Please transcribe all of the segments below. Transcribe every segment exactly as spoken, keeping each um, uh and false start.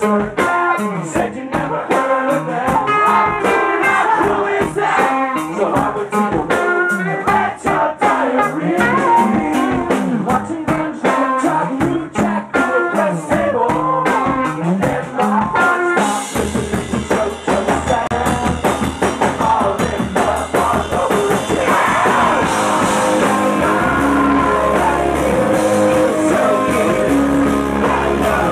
Said you never heard of them. Who is that? So I would take a room and write your diary. Watching guns like Todd New Jack to the press table. And then my heart stopped listening to Scorcho's sound. All in love all over again. So good. I know.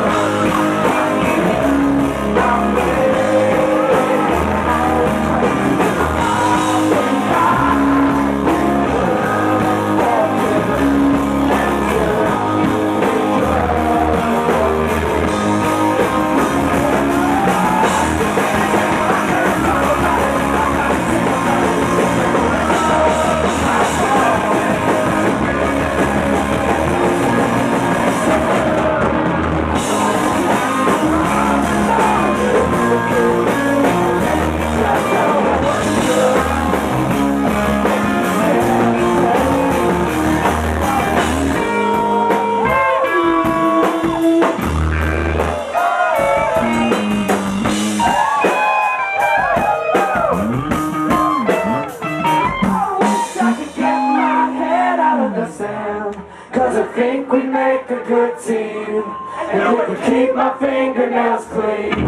Cause I think we make a good team, and we can keep my fingernails clean.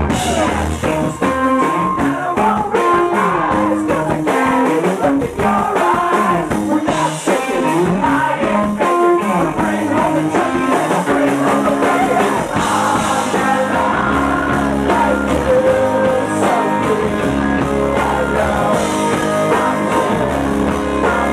I won't realize, cause I can't even look in your eyes. We're not shaking, I ain't faking. I'll bring home the turkey and I'll bring home the bacon. I'm alive like you, something I know. I'm here, I'm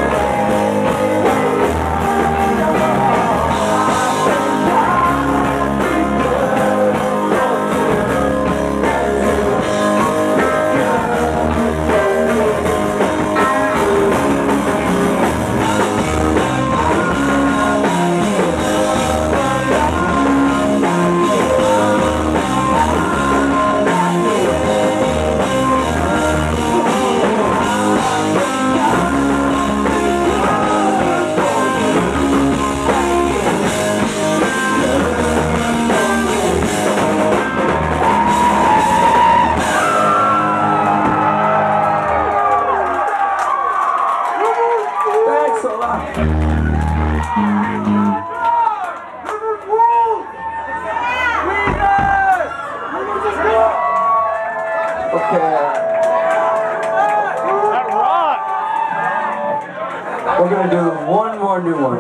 We're gonna do one more new one.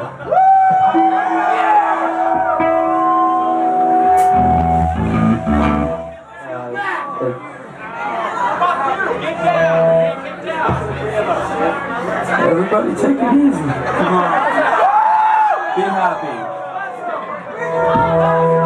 Everybody take it easy. Come on. Be happy.